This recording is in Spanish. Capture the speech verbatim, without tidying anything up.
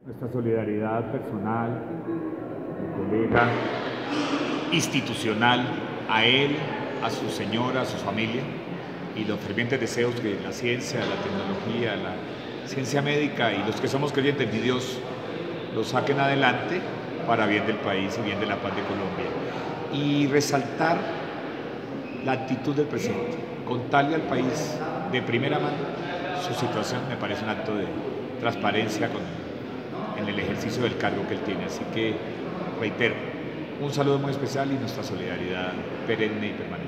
Nuestra solidaridad personal, colega, institucional, a él, a su señora, a su familia, y los fervientes deseos que la ciencia, la tecnología, la ciencia médica y los que somos creyentes en mi Dios lo saquen adelante para bien del país y bien de la paz de Colombia. Y resaltar la actitud del presidente, contarle al país de primera mano su situación, me parece un acto de transparencia con, en el ejercicio del cargo que él tiene. Así que, reitero, un saludo muy especial y nuestra solidaridad perenne y permanente.